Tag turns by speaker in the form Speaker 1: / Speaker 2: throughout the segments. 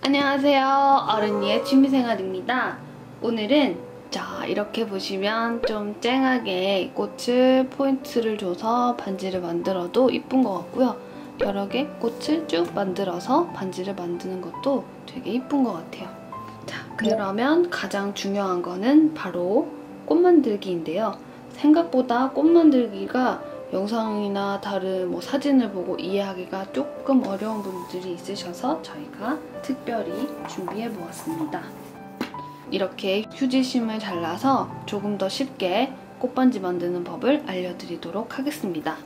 Speaker 1: 안녕하세요. 어른이의 취미생활입니다. 오늘은 이렇게 보시면 좀 쨍하게 꽃을 포인트를 줘서 반지를 만들어도 이쁜 것 같고요. 여러 개 꽃을 쭉 만들어서 반지를 만드는 것도 되게 이쁜 것 같아요. 자, 그러면 가장 중요한 거는 바로 꽃 만들기인데요. 생각보다 꽃 만들기가 영상이나 다른 사진을 보고 이해하기가 조금 어려운 분들이 있으셔서 저희가 특별히 준비해 보았습니다. 이렇게 휴지심을 잘라서 조금 더 쉽게 꽃반지 만드는 법을 알려드리도록 하겠습니다.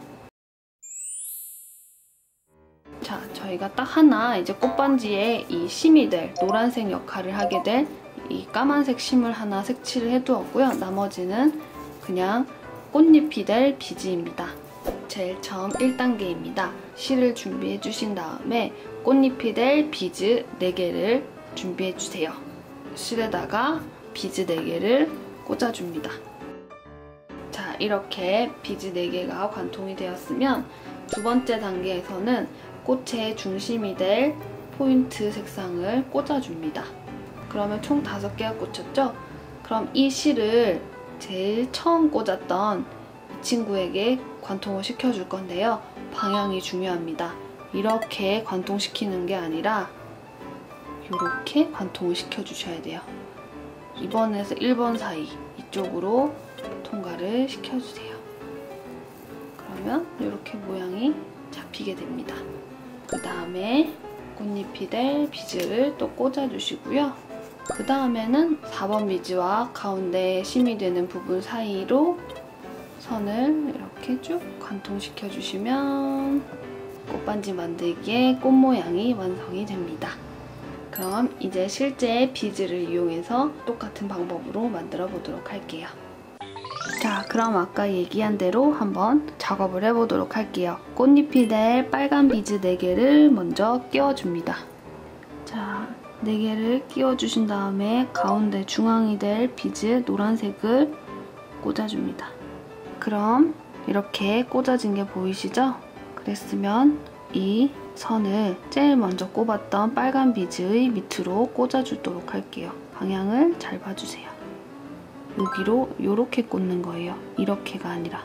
Speaker 1: 자, 저희가 딱 하나 이제 꽃반지에 이 심이 될 노란색 역할을 하게 될 이 까만색 심을 하나 색칠을 해두었고요. 나머지는 그냥 꽃잎이 될 비즈입니다. 제일 처음 1단계입니다. 실을 준비해 주신 다음에 꽃잎이 될 비즈 4개를 준비해 주세요. 실에다가 비즈 4개를 꽂아줍니다. 자, 이렇게 비즈 4개가 관통이 되었으면 두 번째 단계에서는 꽃의 중심이 될 포인트 색상을 꽂아줍니다. 그러면 총 5개가 꽂혔죠? 그럼 이 실을 제일 처음 꽂았던 이 친구에게 관통을 시켜줄 건데요. 방향이 중요합니다. 이렇게 관통시키는 게 아니라 이렇게 관통을 시켜주셔야 돼요. 2번에서 1번 사이 이쪽으로 통과를 시켜주세요. 그러면 이렇게 모양이 잡히게 됩니다. 그 다음에 꽃잎이 될 비즈를 또 꽂아주시고요. 그 다음에는 4번 비즈와 가운데 심이 되는 부분 사이로 선을 이렇게 쭉 관통시켜 주시면 꽃반지 만들기에 꽃 모양이 완성이 됩니다. 그럼 이제 실제 비즈를 이용해서 똑같은 방법으로 만들어 보도록 할게요. 자, 그럼 아까 얘기한 대로 한번 작업을 해보도록 할게요. 꽃잎이 될 빨간 비즈 4개를 먼저 끼워줍니다. 자, 4개를 끼워주신 다음에 가운데 중앙이 될 비즈 노란색을 꽂아줍니다. 그럼 이렇게 꽂아진 게 보이시죠? 그랬으면 이 선을 제일 먼저 꼽았던 빨간 비즈의 밑으로 꽂아주도록 할게요. 방향을 잘 봐주세요. 여기로 이렇게 꽂는 거예요. 이렇게가 아니라.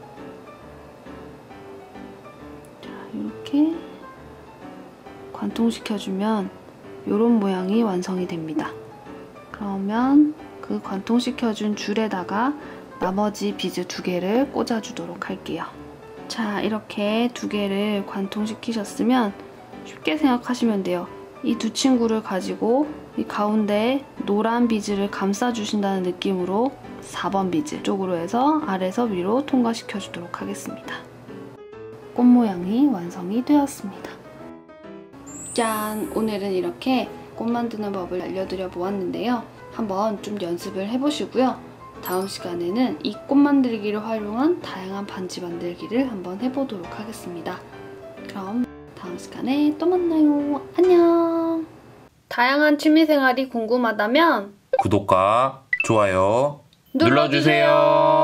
Speaker 1: 자, 이렇게 관통시켜주면 이런 모양이 완성이 됩니다. 그러면 그 관통시켜준 줄에다가 나머지 비즈 2개를 꽂아주도록 할게요. 자, 이렇게 2개를 관통시키셨으면 쉽게 생각하시면 돼요. 이 두 친구를 가지고 이 가운데 노란 비즈를 감싸주신다는 느낌으로 4번 비즈 쪽으로 해서 아래에서 위로 통과시켜주도록 하겠습니다. 꽃 모양이 완성이 되었습니다. 짠! 오늘은 이렇게 꽃 만드는 법을 알려드려 보았는데요. 한번 좀 연습을 해보시고요. 다음 시간에는 이 꽃 만들기를 활용한 다양한 반지 만들기를 한번 해보도록 하겠습니다. 그럼 다음 시간에 또 만나요. 안녕! 다양한 취미생활이 궁금하다면
Speaker 2: 구독과 좋아요 눌러주세요.